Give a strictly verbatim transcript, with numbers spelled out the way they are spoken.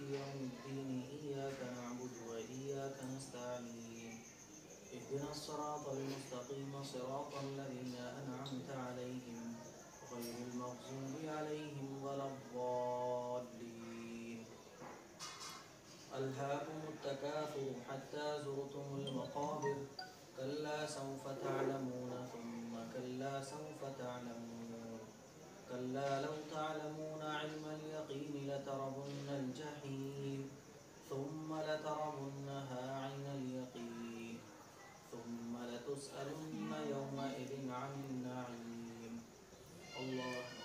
يوم الدين إياك نعبد وإياك نستعين اهدنا الصراط المستقيم صراط الذين أنعمت عليهم غير المغضوب عليهم ولا الضالين. ألهاكم التكاثر حتى زرتم المقابر كلا سوف تعلمون ثم كلا سوف تعلمون كلا لو تعلمون علم اليقين لترون الجحيم ثم لترونها عين اليقين ثم لتسألن يومئذ عن النعيم. الله